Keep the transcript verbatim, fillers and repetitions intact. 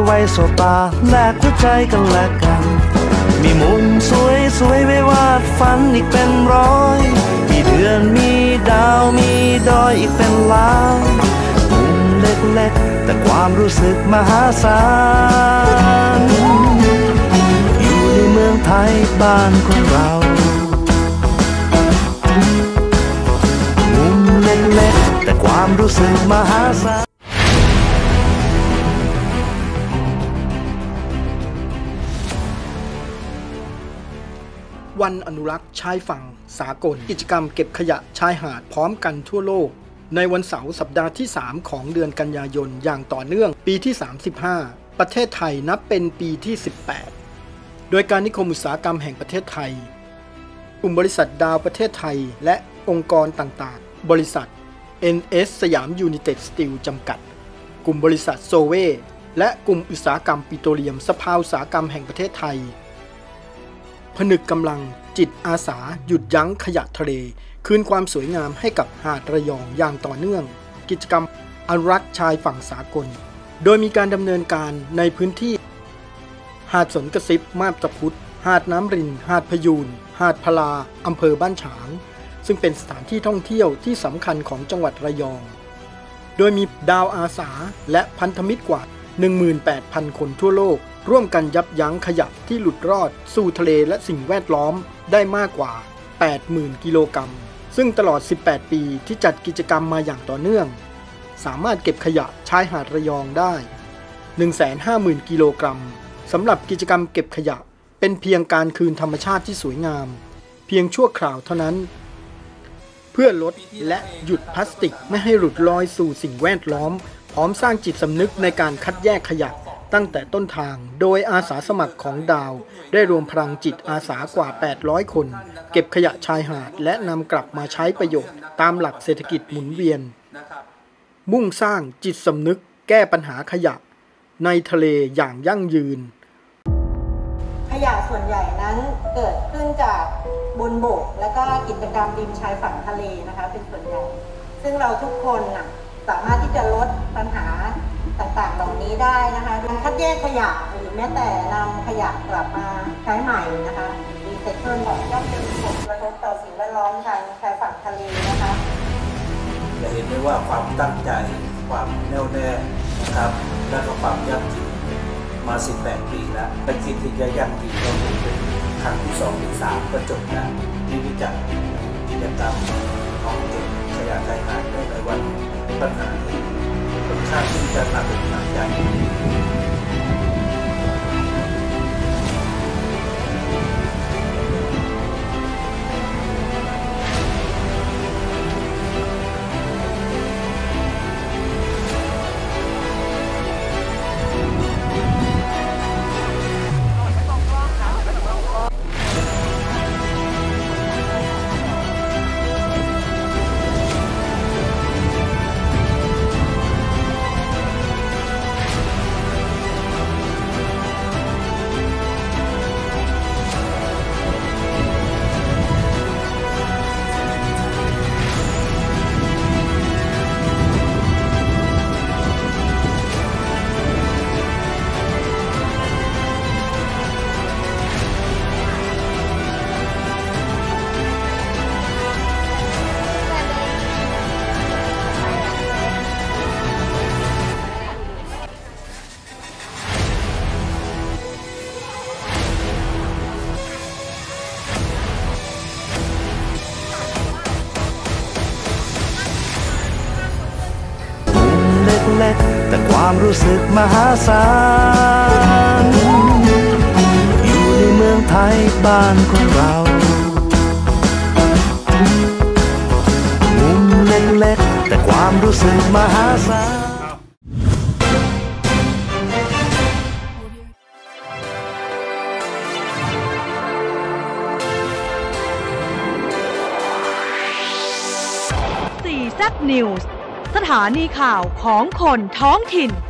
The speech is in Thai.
ไว้สบตาแลกหัวใจกันและกันมีมุมสวยสวยไว้วาดฝันอีกเป็นร้อยมีเดือนมีดาวมีดอยอีกเป็นล้านมุมเล็กๆแต่ความรู้สึกมหาศาลอยู่ในเมืองไทยบ้านของเรามุมเล็กๆแต่ความรู้สึกมหาศาลวันอนุรักษ์ชายฝั่งสากลกิจกรรมเก็บขยะชายหาดพร้อมกันทั่วโลกในวันเสาร์สัปดาห์ที่สามของเดือนกันยายนอย่างต่อเนื่องปีที่สามสิบห้าประเทศไทยนับเป็นปีที่สิบแปดโดยการนิคมอุตสาหกรรมแห่งประเทศไทยกลุ่มบริษัทดาวประเทศไทยและองค์กรต่างๆบริษัท เอ็น เอส สยามยูไนเต็ดสตีลจำกัดกลุ่มบริษัทโซเวและกลุ่มอุตสาหกรรมปิโตรเลียมสภาอุตสาหกรรมแห่งประเทศไทยผนึกกำลังจิตอาสาหยุดยั้งขยะทะเลคืนความสวยงามให้กับหาดระยองอย่างต่อเนื่องกิจกรรมอนุรักษ์ชายฝั่งสากลโดยมีการดำเนินการในพื้นที่หาดสนกระซิบมาบตาพุธหาดน้ำรินหาดพยูนหาดพลาอำเภอบ้านฉางซึ่งเป็นสถานที่ท่องเที่ยวที่สำคัญของจังหวัดระยองโดยมีดาวอาสาและพันธมิตรกว่า หนึ่งหมื่นแปดพัน คนทั่วโลกร่วมกันยับยั้งขยะที่หลุดรอดสู่ทะเลและสิ่งแวดล้อมได้มากกว่า แปดหมื่น กิโลกรัมซึ่งตลอดสิบแปดปีที่จัดกิจกรรมมาอย่างต่อเนื่องสามารถเก็บขยะชายหาดระยองได้ หนึ่งแสนห้าหมื่น กิโลกรัมสำหรับกิจกรรมเก็บขยะเป็นเพียงการคืนธรรมชาติที่สวยงามเพียงชั่วคราวเท่านั้นเพื่อลดและหยุดพลาสติกไม่ให้หลุดลอยสู่สิ่งแวดล้อมพร้อมสร้างจิตสำนึกในการคัดแยกขยะตั้งแต่ต้นทางโดยอาสาสมัครของดาวได้รวมพลังจิตอาสากว่าแปดร้อยคนเก็บขยะชายหาดและนำกลับมาใช้ประโยชน์ตามหลักเศรษฐกิจหมุนเวียนมุ่งสร้างจิตสำนึกแก้ปัญหาขยะในทะเลอย่างยั่งยืนขยะส่วนใหญ่นั้นเกิดขึ้นจากบนบกและก็กิจกรรมริมชายฝั่งทะเลนะคะเป็นส่วนใหญ่ซึ่งเราทุกคนนะสามารถที่จะลดปัญหาต่างๆเหล่านี้ได้นะคะโดยคัดแยกขยะหรือแม้แต่นำขยะกลับมาใช้ใหม่นะคะรีไซเคิลย่อมเป็นผลกระทบต่อสิ่งแวดล้อมทางชายฝั่งทะเลนะคะจะเห็นได้ว่าความตั้งใจความแน่วแน่นะครับและก็ความยั่งยืนมาสิบแปดปีแล้วเป็นคิดที่จะยั่งยืนเราเป็นครั้งที่สองที่สามก็จบแล้วที่วิจัยกิจกรรมของเก็บขยะชายหาดในวันปัญหาค่อนข้างที่จะหนักหนักใจเล็กๆแต่ความรู้สึกมหาศาลอยู่ในเมืองไทยบ้านของเรามุมเล็กๆแต่ความรู้สึกมหาศาลสี่แซ่บนิวส์สถานีข่าวของคนท้องถิ่น